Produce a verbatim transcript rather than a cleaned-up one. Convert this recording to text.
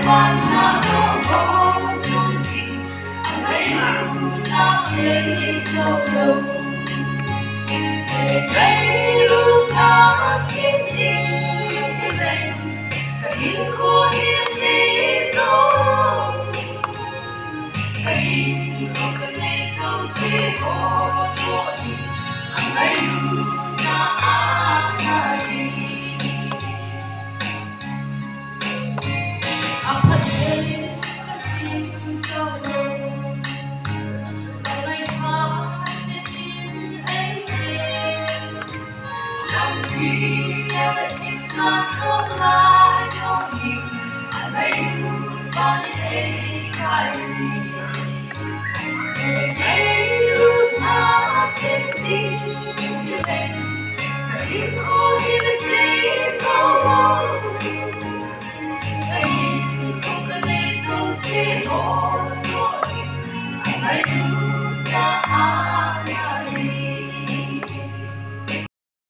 Angailut na sim ding hilen kahin ko hinasiso kahin ko kaneso si hoto Angailut na anahi phatthei kasim solo Angai never think not so lies on you. Angailut but it ain't I see. Angailut na sim ding hilen kahin ko hinasiso kahin ko kaneso si hoto Angailut na anahi.